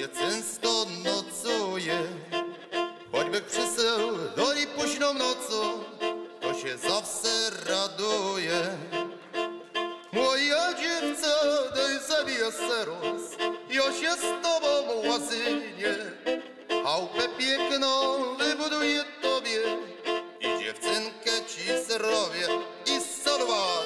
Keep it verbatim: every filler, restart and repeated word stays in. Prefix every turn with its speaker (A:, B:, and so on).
A: często nocuję. Choćby przysył do niej późną nocą, to się zawsze raduje. Moja dziewca, daj zabija seros, ja się z tobą łazynię. Chałupę piękną wybuduję tobie i dziewczynkę ci zrobię i salwa.